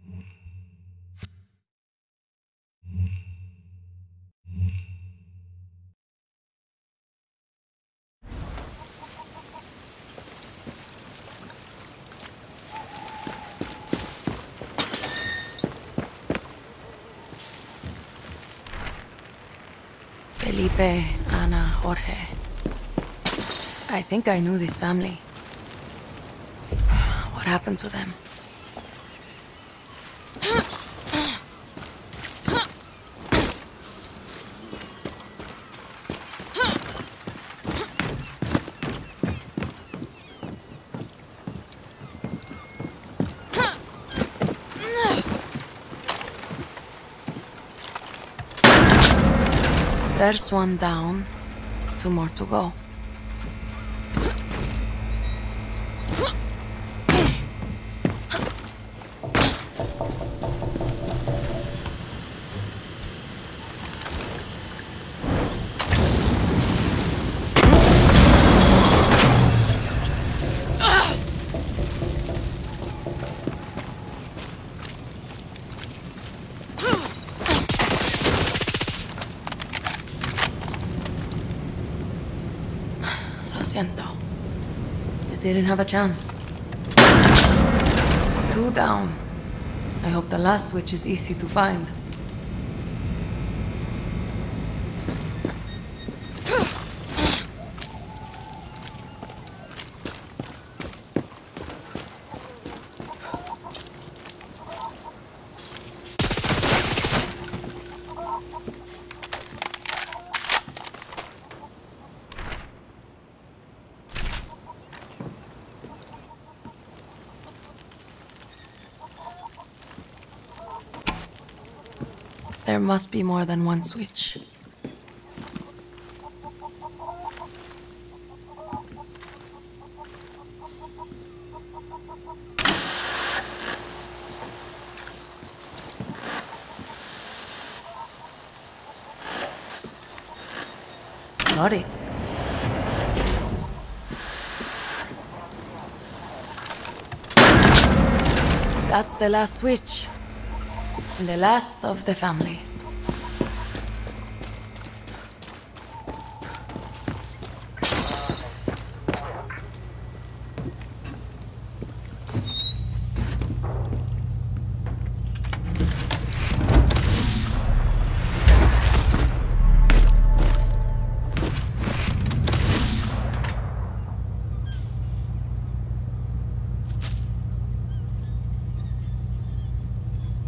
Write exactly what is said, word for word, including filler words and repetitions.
Felipe, Ana, Jorge. I think I knew this family. What happened to them? There's one down, two more to go. Siento. You didn't have a chance. Two down. I hope the last switch is easy to find. There must be more than one switch. Got it. That's the last switch. And the last of the family.